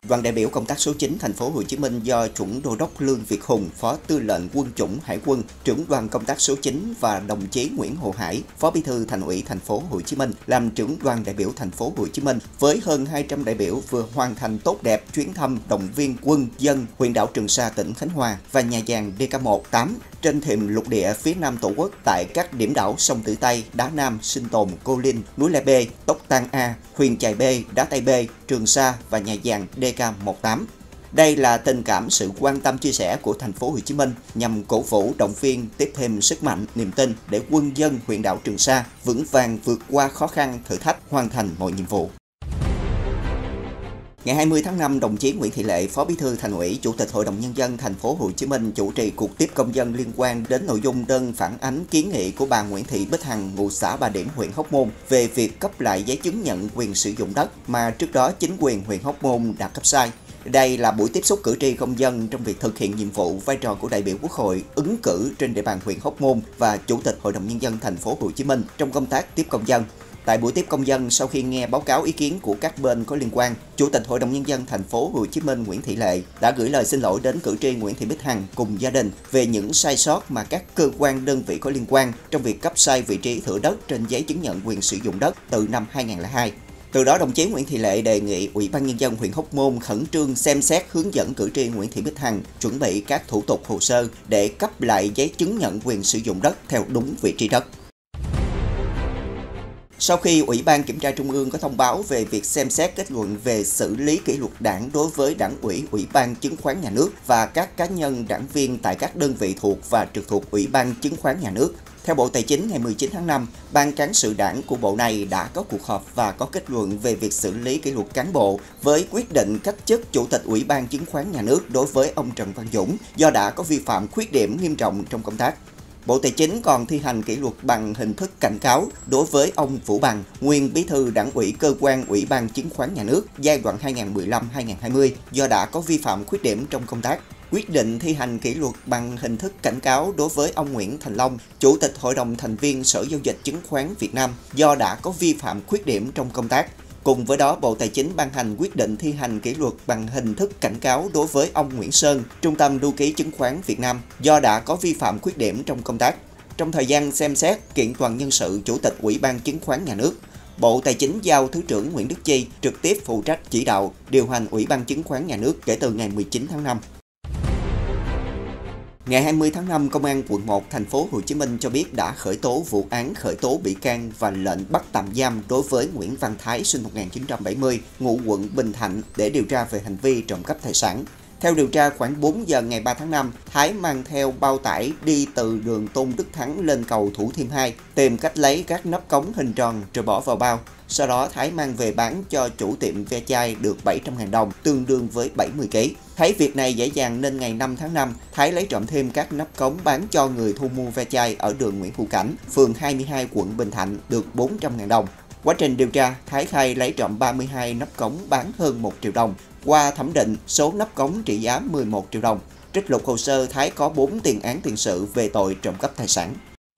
Đoàn đại biểu công tác số 9 thành phố Hồ Chí Minh do Chuẩn Đô đốc Lương Việt Hùng, Phó Tư lệnh Quân chủng Hải quân, trưởng đoàn công tác số 9 và đồng chí Nguyễn Hồ Hải, Phó Bí thư Thành ủy thành phố Hồ Chí Minh làm trưởng đoàn đại biểu thành phố Hồ Chí Minh với hơn 200 đại biểu vừa hoàn thành tốt đẹp chuyến thăm động viên quân dân huyện đảo Trường Sa, tỉnh Khánh Hòa và nhà giàn DK1 8 trên thềm lục địa phía Nam Tổ quốc tại các điểm đảo Sông Tử Tây, Đá Nam, Sinh Tồn, Cô Linh, núi Le B, Tốc Tan A, Huyền Chài B, Đá Tây B, Trường Sa và nhà giàn DK18. Đây là tình cảm, sự quan tâm chia sẻ của thành phố Hồ Chí Minh nhằm cổ vũ, động viên, tiếp thêm sức mạnh, niềm tin để quân dân huyện đảo Trường Sa vững vàng vượt qua khó khăn, thử thách, hoàn thành mọi nhiệm vụ. Ngày 20 tháng 5, đồng chí Nguyễn Thị Lệ, Phó Bí thư Thành ủy, Chủ tịch Hội đồng Nhân dân thành phố Hồ Chí Minh chủ trì cuộc tiếp công dân liên quan đến nội dung đơn phản ánh kiến nghị của bà Nguyễn Thị Bích Hằng, ngụ xã Bà Điểm, huyện Hóc Môn về việc cấp lại giấy chứng nhận quyền sử dụng đất mà trước đó chính quyền huyện Hóc Môn đã cấp sai. Đây là buổi tiếp xúc cử tri công dân trong việc thực hiện nhiệm vụ, vai trò của đại biểu Quốc hội ứng cử trên địa bàn huyện Hóc Môn và Chủ tịch Hội đồng Nhân dân thành phố Hồ Chí Minh trong công tác tiếp công dân. Tại buổi tiếp công dân, sau khi nghe báo cáo ý kiến của các bên có liên quan, Chủ tịch Hội đồng Nhân dân thành phố Hồ Chí Minh Nguyễn Thị Lệ đã gửi lời xin lỗi đến cử tri Nguyễn Thị Bích Hằng cùng gia đình về những sai sót mà các cơ quan đơn vị có liên quan trong việc cấp sai vị trí thửa đất trên giấy chứng nhận quyền sử dụng đất từ năm 2002. Từ đó, đồng chí Nguyễn Thị Lệ đề nghị Ủy ban Nhân dân huyện Hóc Môn khẩn trương xem xét hướng dẫn cử tri Nguyễn Thị Bích Hằng chuẩn bị các thủ tục hồ sơ để cấp lại giấy chứng nhận quyền sử dụng đất theo đúng vị trí đất. Sau khi Ủy ban Kiểm tra Trung ương có thông báo về việc xem xét kết luận về xử lý kỷ luật đảng đối với Đảng ủy, Ủy ban Chứng khoán Nhà nước và các cá nhân đảng viên tại các đơn vị thuộc và trực thuộc Ủy ban Chứng khoán Nhà nước, theo Bộ Tài chính ngày 19 tháng 5, Ban Cán sự Đảng của Bộ này đã có cuộc họp và có kết luận về việc xử lý kỷ luật cán bộ với quyết định cách chức Chủ tịch Ủy ban Chứng khoán Nhà nước đối với ông Trần Văn Dũng do đã có vi phạm khuyết điểm nghiêm trọng trong công tác. Bộ Tài chính còn thi hành kỷ luật bằng hình thức cảnh cáo đối với ông Vũ Bằng, nguyên Bí thư Đảng ủy Cơ quan Ủy ban Chứng khoán Nhà nước giai đoạn 2015-2020 do đã có vi phạm khuyết điểm trong công tác. Quyết định thi hành kỷ luật bằng hình thức cảnh cáo đối với ông Nguyễn Thành Long, Chủ tịch Hội đồng thành viên Sở Giao dịch Chứng khoán Việt Nam do đã có vi phạm khuyết điểm trong công tác. Cùng với đó, Bộ Tài chính ban hành quyết định thi hành kỷ luật bằng hình thức cảnh cáo đối với ông Nguyễn Sơn, Trung tâm Lưu ký Chứng khoán Việt Nam do đã có vi phạm khuyết điểm trong công tác. Trong thời gian xem xét kiện toàn nhân sự Chủ tịch Ủy ban Chứng khoán Nhà nước, Bộ Tài chính giao Thứ trưởng Nguyễn Đức Chi trực tiếp phụ trách chỉ đạo, điều hành Ủy ban Chứng khoán Nhà nước kể từ ngày 19 tháng 5. Ngày 20 tháng 5, Công an quận 1 thành phố Hồ Chí Minh cho biết đã khởi tố vụ án khởi tố bị can và lệnh bắt tạm giam đối với Nguyễn Văn Thái sinh năm 1970, ngụ quận Bình Thạnh để điều tra về hành vi trộm cắp tài sản. Theo điều tra, khoảng 4 giờ ngày 3 tháng 5, Thái mang theo bao tải đi từ đường Tôn Đức Thắng lên cầu Thủ Thiêm 2, tìm cách lấy các nắp cống hình tròn rồi bỏ vào bao. Sau đó, Thái mang về bán cho chủ tiệm ve chai được 700.000 đồng, tương đương với 70 kg. Thấy việc này dễ dàng nên ngày 5 tháng 5, Thái lấy trộm thêm các nắp cống bán cho người thu mua ve chai ở đường Nguyễn Hữu Cảnh, phường 22, quận Bình Thạnh được 400.000 đồng. Quá trình điều tra, Thái khai lấy trộm 32 nắp cống bán hơn 1 triệu đồng. Qua thẩm định, số nắp cống trị giá 11 triệu đồng. Trích lục hồ sơ, Thái có 4 tiền án tiền sự về tội trộm cắp tài sản.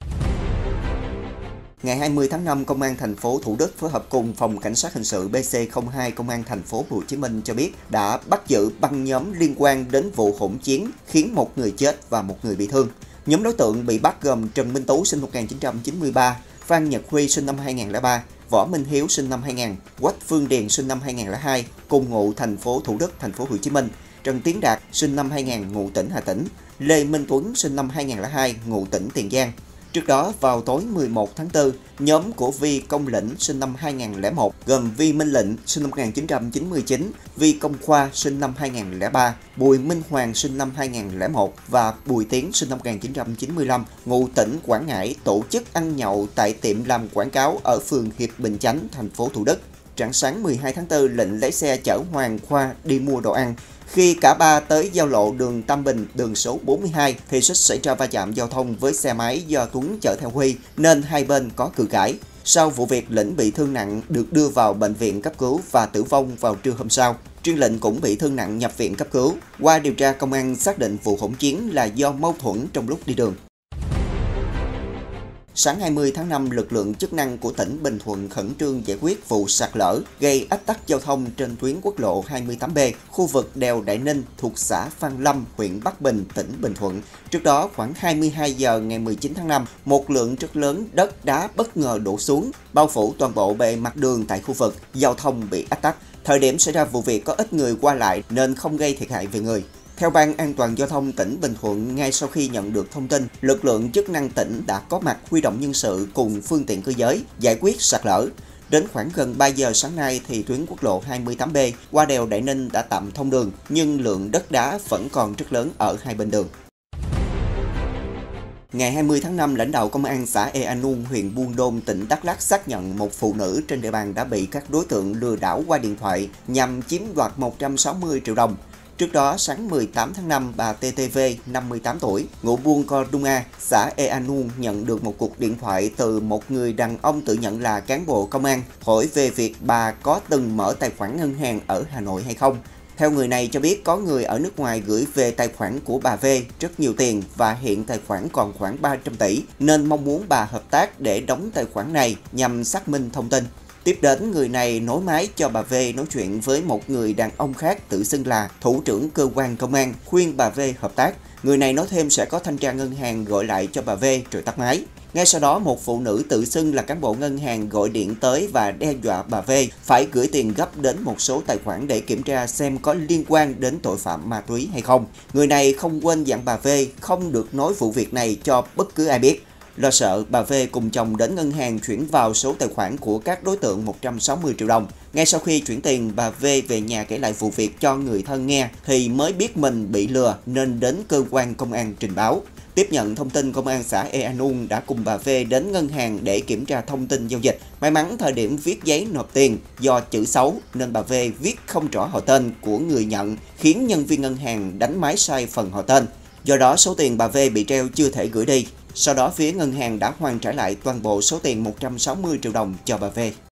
Ngày 20 tháng 5, Công an thành phố Thủ Đức phối hợp cùng Phòng Cảnh sát hình sự BC02 Công an thành phố Hồ Chí Minh cho biết đã bắt giữ băng nhóm liên quan đến vụ hỗn chiến khiến một người chết và một người bị thương. Nhóm đối tượng bị bắt gồm Trần Minh Tú sinh năm 1993, Phan Nhật Huy sinh năm 2003, Võ Minh Hiếu sinh năm 2000, Quách Phương Điền sinh năm 2002, cùng ngụ thành phố Thủ Đức, thành phố Hồ Chí Minh, Trần Tiến Đạt sinh năm 2000, ngụ tỉnh Hà Tĩnh, Lê Minh Tuấn sinh năm 2002, ngụ tỉnh Tiền Giang. Trước đó, vào tối 11 tháng 4, nhóm của Vi Công Lĩnh sinh năm 2001 gồm Vi Minh Lĩnh sinh năm 1999, Vi Công Khoa sinh năm 2003, Bùi Minh Hoàng sinh năm 2001 và Bùi Tiến sinh năm 1995, ngụ tỉnh Quảng Ngãi tổ chức ăn nhậu tại tiệm làm quảng cáo ở phường Hiệp Bình Chánh, thành phố Thủ Đức. Rạng sáng 12 tháng 4, Lĩnh lấy xe chở Hoàng Khoa đi mua đồ ăn. Khi cả ba tới giao lộ đường Tam Bình, đường số 42 thì suýt xảy ra va chạm giao thông với xe máy do Tuấn chở theo Huy nên hai bên có cự cãi. Sau vụ việc, Lĩnh bị thương nặng được đưa vào bệnh viện cấp cứu và tử vong vào trưa hôm sau. Riêng Lĩnh cũng bị thương nặng nhập viện cấp cứu. Qua điều tra, công an xác định vụ hỗn chiến là do mâu thuẫn trong lúc đi đường. Sáng 20 tháng 5, lực lượng chức năng của tỉnh Bình Thuận khẩn trương giải quyết vụ sạt lở gây ách tắc giao thông trên tuyến quốc lộ 28B, khu vực đèo Đại Ninh thuộc xã Phan Lâm, huyện Bắc Bình, tỉnh Bình Thuận. Trước đó, khoảng 22 giờ ngày 19 tháng 5, một lượng rất lớn đất đá bất ngờ đổ xuống, bao phủ toàn bộ bề mặt đường tại khu vực, giao thông bị ách tắc. Thời điểm xảy ra vụ việc có ít người qua lại nên không gây thiệt hại về người. Theo Ban An toàn Giao thông tỉnh Bình Thuận, ngay sau khi nhận được thông tin, lực lượng chức năng tỉnh đã có mặt huy động nhân sự cùng phương tiện cơ giới giải quyết sạt lở. Đến khoảng gần 3 giờ sáng nay thì tuyến quốc lộ 28B qua đèo Đại Ninh đã tạm thông đường, nhưng lượng đất đá vẫn còn rất lớn ở hai bên đường. Ngày 20 tháng 5, lãnh đạo Công an xã Ea Nun, huyện Buôn Đôn, tỉnh Đắk Lắk xác nhận một phụ nữ trên địa bàn đã bị các đối tượng lừa đảo qua điện thoại nhằm chiếm đoạt 160 triệu đồng. Trước đó, sáng 18 tháng 5, bà TTV, 58 tuổi, ngụ buôn Co Đung A, xã Ea Nun nhận được một cuộc điện thoại từ một người đàn ông tự nhận là cán bộ công an, hỏi về việc bà có từng mở tài khoản ngân hàng ở Hà Nội hay không. Theo người này cho biết có người ở nước ngoài gửi về tài khoản của bà V rất nhiều tiền và hiện tài khoản còn khoảng 300 tỷ nên mong muốn bà hợp tác để đóng tài khoản này nhằm xác minh thông tin. Tiếp đến, người này nối máy cho bà V nói chuyện với một người đàn ông khác tự xưng là thủ trưởng cơ quan công an, khuyên bà V hợp tác. Người này nói thêm sẽ có thanh tra ngân hàng gọi lại cho bà V rồi tắt máy. Ngay sau đó, một phụ nữ tự xưng là cán bộ ngân hàng gọi điện tới và đe dọa bà V phải gửi tiền gấp đến một số tài khoản để kiểm tra xem có liên quan đến tội phạm ma túy hay không. Người này không quên dặn bà V không được nói vụ việc này cho bất cứ ai biết. Lo sợ, bà V cùng chồng đến ngân hàng chuyển vào số tài khoản của các đối tượng 160 triệu đồng. Ngay sau khi chuyển tiền, bà V về nhà kể lại vụ việc cho người thân nghe thì mới biết mình bị lừa nên đến cơ quan công an trình báo. Tiếp nhận thông tin, Công an xã Ea Nun đã cùng bà V đến ngân hàng để kiểm tra thông tin giao dịch. May mắn thời điểm viết giấy nộp tiền do chữ xấu nên bà V viết không rõ họ tên của người nhận, khiến nhân viên ngân hàng đánh máy sai phần họ tên. Do đó, số tiền bà V bị treo chưa thể gửi đi. Sau đó, phía ngân hàng đã hoàn trả lại toàn bộ số tiền 160 triệu đồng cho bà V.